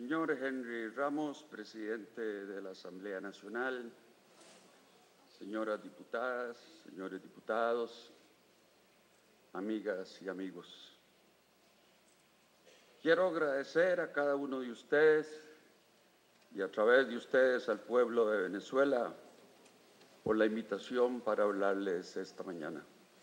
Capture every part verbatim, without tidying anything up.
Señor Henry Ramos, presidente de la Asamblea Nacional, señoras diputadas, señores diputados, amigas y amigos. Quiero agradecer a cada uno de ustedes y a través de ustedes al pueblo de Venezuela por la invitación para hablarles esta mañana.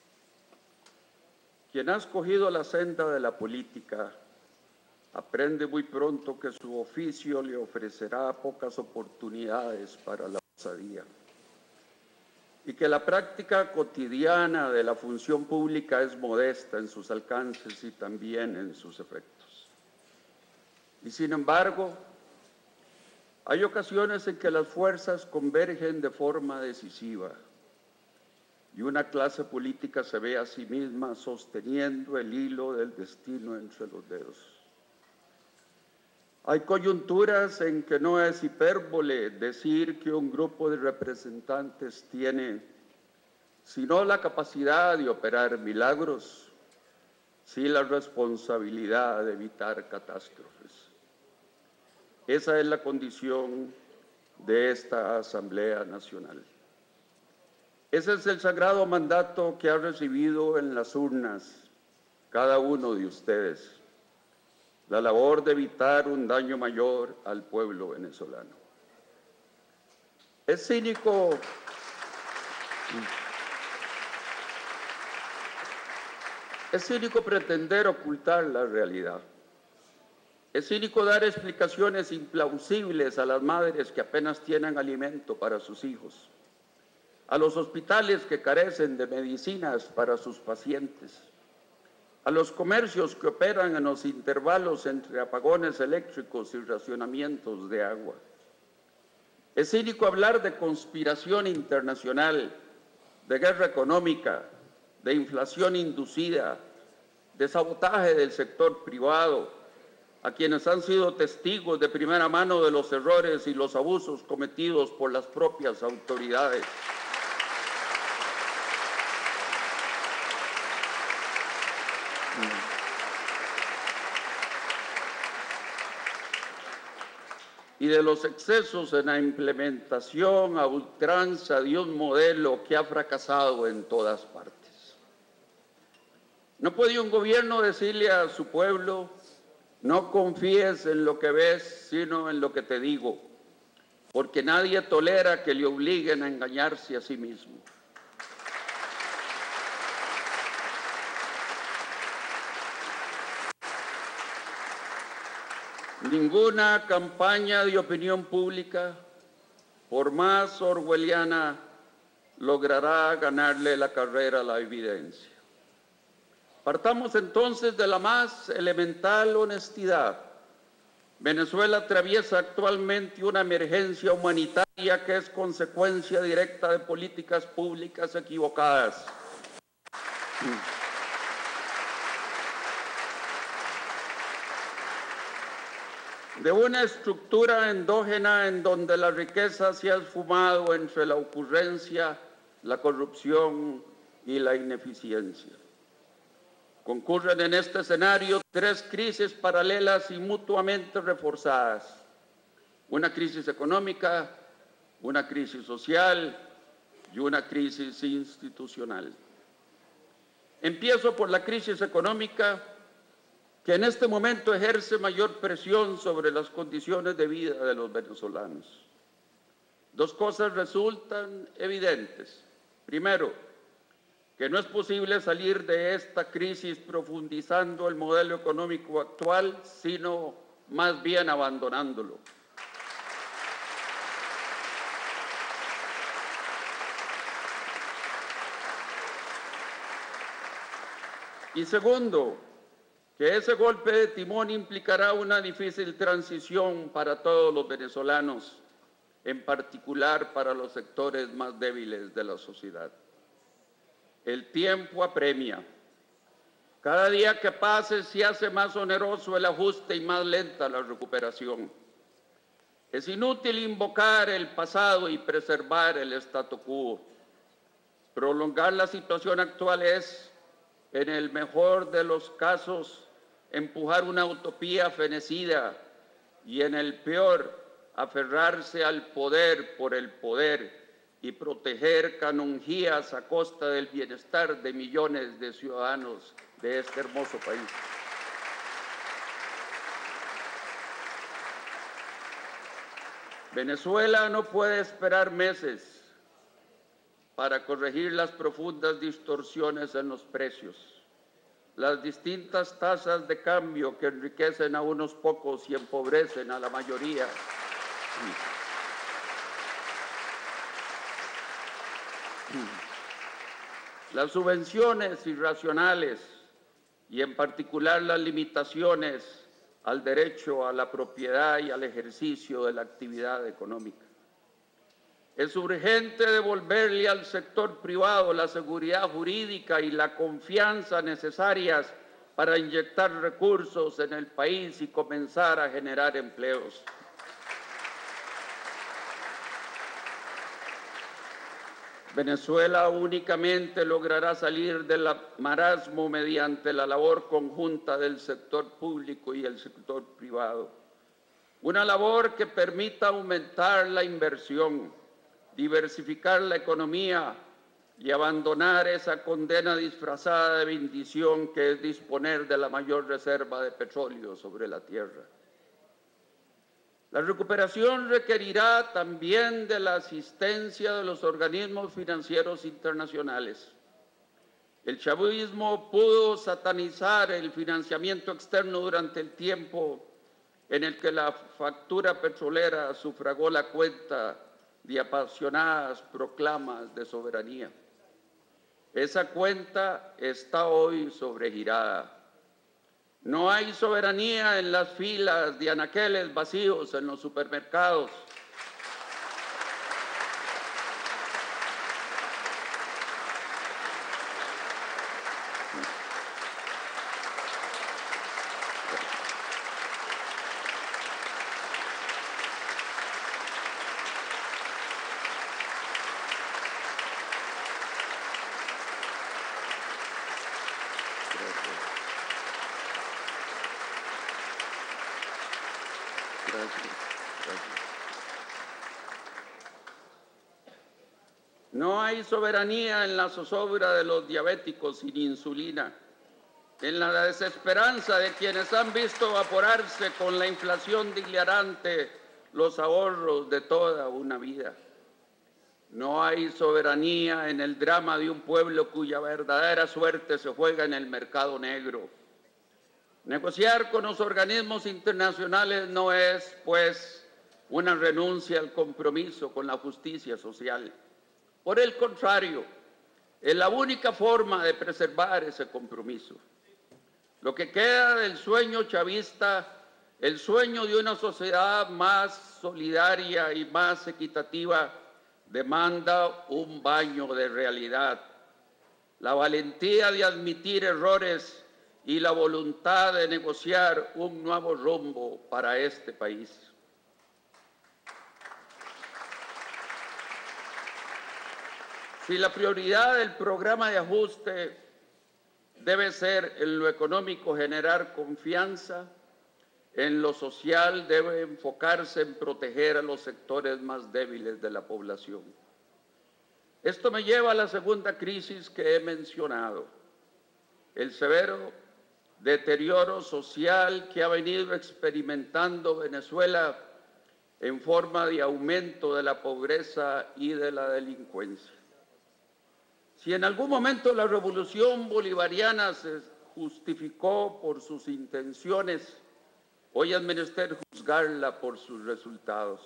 Quien ha escogido la senda de la política aprende muy pronto que su oficio le ofrecerá pocas oportunidades para la osadía y que la práctica cotidiana de la función pública es modesta en sus alcances y también en sus efectos. Y sin embargo, hay ocasiones en que las fuerzas convergen de forma decisiva y una clase política se ve a sí misma sosteniendo el hilo del destino entre los dedos. Hay coyunturas en que no es hipérbole decir que un grupo de representantes tiene, sino la capacidad de operar milagros, sí la responsabilidad de evitar catástrofes. Esa es la condición de esta Asamblea Nacional. Ese es el sagrado mandato que ha recibido en las urnas cada uno de ustedes. La labor de evitar un daño mayor al pueblo venezolano. Es cínico, es cínico pretender ocultar la realidad. Es cínico dar explicaciones implausibles a las madres que apenas tienen alimento para sus hijos, a los hospitales que carecen de medicinas para sus pacientes, a los comercios que operan en los intervalos entre apagones eléctricos y racionamientos de agua. Es cínico hablar de conspiración internacional, de guerra económica, de inflación inducida, de sabotaje del sector privado, a quienes han sido testigos de primera mano de los errores y los abusos cometidos por las propias autoridades. Y de los excesos en la implementación a ultranza de un modelo que ha fracasado en todas partes. No puede un gobierno decirle a su pueblo: no confíes en lo que ves, sino en lo que te digo, porque nadie tolera que le obliguen a engañarse a sí mismo. Ninguna campaña de opinión pública, por más orwelliana, logrará ganarle la carrera a la evidencia. Partamos entonces de la más elemental honestidad. Venezuela atraviesa actualmente una emergencia humanitaria que es consecuencia directa de políticas públicas equivocadas. De una estructura endógena en donde la riqueza se ha esfumado entre la ocurrencia, la corrupción y la ineficiencia. Concurren en este escenario tres crisis paralelas y mutuamente reforzadas: una crisis económica, una crisis social y una crisis institucional. Empiezo por la crisis económica, que en este momento ejerce mayor presión sobre las condiciones de vida de los venezolanos. Dos cosas resultan evidentes. Primero, que no es posible salir de esta crisis profundizando el modelo económico actual, sino más bien abandonándolo. Y segundo, que ese golpe de timón implicará una difícil transición para todos los venezolanos, en particular para los sectores más débiles de la sociedad. El tiempo apremia. Cada día que pase se hace más oneroso el ajuste y más lenta la recuperación. Es inútil invocar el pasado y preservar el statu quo. Prolongar la situación actual es, en el mejor de los casos, empujar una utopía fenecida y en el peor, aferrarse al poder por el poder y proteger canonjías a costa del bienestar de millones de ciudadanos de este hermoso país. Venezuela no puede esperar meses para corregir las profundas distorsiones en los precios, las distintas tasas de cambio que enriquecen a unos pocos y empobrecen a la mayoría. Las subvenciones irracionales y en particular las limitaciones al derecho a la propiedad y al ejercicio de la actividad económica. Es urgente devolverle al sector privado la seguridad jurídica y la confianza necesarias para inyectar recursos en el país y comenzar a generar empleos. Venezuela únicamente logrará salir del marasmo mediante la labor conjunta del sector público y el sector privado. Una labor que permita aumentar la inversión, diversificar la economía y abandonar esa condena disfrazada de bendición que es disponer de la mayor reserva de petróleo sobre la tierra. La recuperación requerirá también de la asistencia de los organismos financieros internacionales. El chavismo pudo satanizar el financiamiento externo durante el tiempo en el que la factura petrolera sufragó la cuenta de apasionadas proclamas de soberanía. Esa cuenta está hoy sobregirada. No hay soberanía en las filas de anaqueles vacíos en los supermercados. No hay soberanía en la zozobra de los diabéticos sin insulina, en la desesperanza de quienes han visto evaporarse con la inflación hilarante los ahorros de toda una vida. No hay soberanía en el drama de un pueblo cuya verdadera suerte se juega en el mercado negro. Negociar con los organismos internacionales no es, pues, una renuncia al compromiso con la justicia social. Por el contrario, es la única forma de preservar ese compromiso. Lo que queda del sueño chavista, el sueño de una sociedad más solidaria y más equitativa, demanda un baño de realidad, la valentía de admitir errores y la voluntad de negociar un nuevo rumbo para este país. Si la prioridad del programa de ajuste debe ser en lo económico generar confianza, en lo social debe enfocarse en proteger a los sectores más débiles de la población. Esto me lleva a la segunda crisis que he mencionado, el severo deterioro social que ha venido experimentando Venezuela en forma de aumento de la pobreza y de la delincuencia. Si en algún momento la revolución bolivariana se justificó por sus intenciones, hoy es menester juzgarla por sus resultados.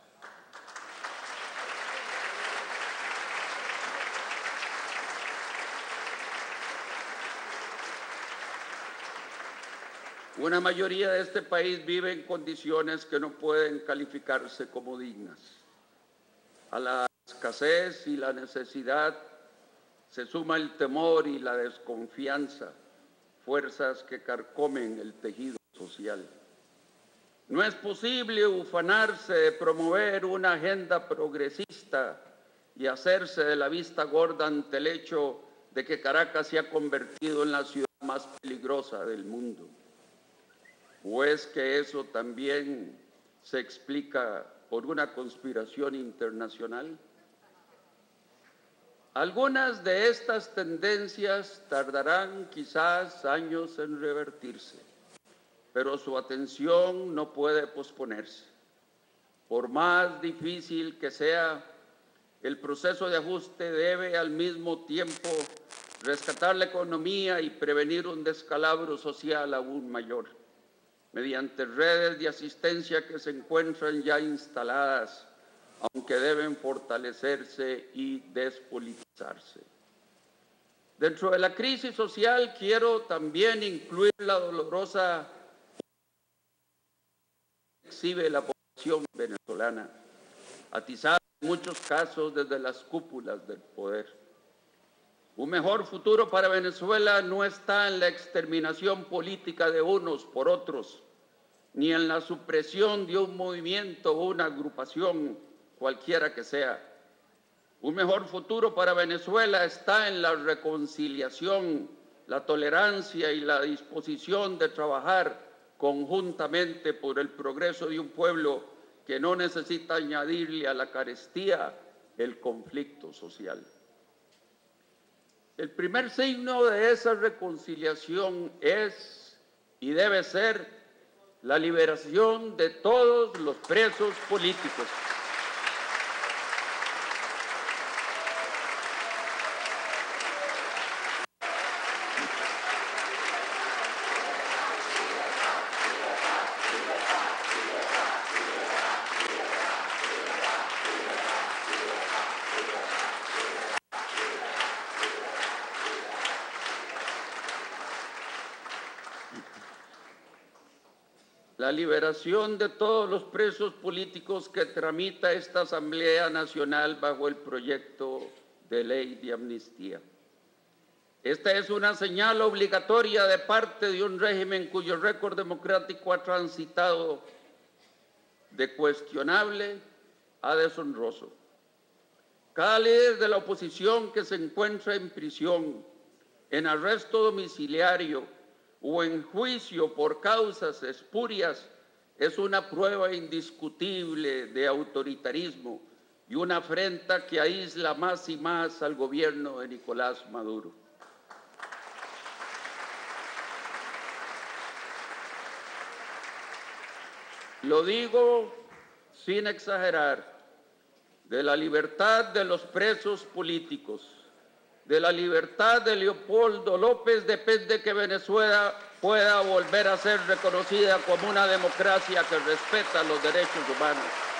Una mayoría de este país vive en condiciones que no pueden calificarse como dignas. A la escasez y la necesidad se suma el temor y la desconfianza, fuerzas que carcomen el tejido social. No es posible ufanarse de promover una agenda progresista y hacerse de la vista gorda ante el hecho de que Caracas se ha convertido en la ciudad más peligrosa del mundo. ¿O es que eso también se explica por una conspiración internacional? Algunas de estas tendencias tardarán quizás años en revertirse, pero su atención no puede posponerse. Por más difícil que sea, el proceso de ajuste debe al mismo tiempo rescatar la economía y prevenir un descalabro social aún mayor, mediante redes de asistencia que se encuentran ya instaladas, aunque deben fortalecerse y despolitizarse. Dentro de la crisis social quiero también incluir la dolorosa que exhibe la población venezolana, atizada en muchos casos desde las cúpulas del poder. Un mejor futuro para Venezuela no está en la exterminación política de unos por otros, ni en la supresión de un movimiento o una agrupación, cualquiera que sea. Un mejor futuro para Venezuela está en la reconciliación, la tolerancia y la disposición de trabajar conjuntamente por el progreso de un pueblo que no necesita añadirle a la carestía el conflicto social. El primer signo de esa reconciliación es y debe ser la liberación de todos los presos políticos. La liberación de todos los presos políticos que tramita esta Asamblea Nacional bajo el proyecto de ley de amnistía. Esta es una señal obligatoria de parte de un régimen cuyo récord democrático ha transitado de cuestionable a deshonroso. Cada líder de la oposición que se encuentra en prisión, en arresto domiciliario o en juicio por causas espurias es una prueba indiscutible de autoritarismo y una afrenta que aísla más y más al gobierno de Nicolás Maduro. Lo digo sin exagerar, de la libertad de los presos políticos, de la libertad de Leopoldo López depende que Venezuela pueda volver a ser reconocida como una democracia que respeta los derechos humanos.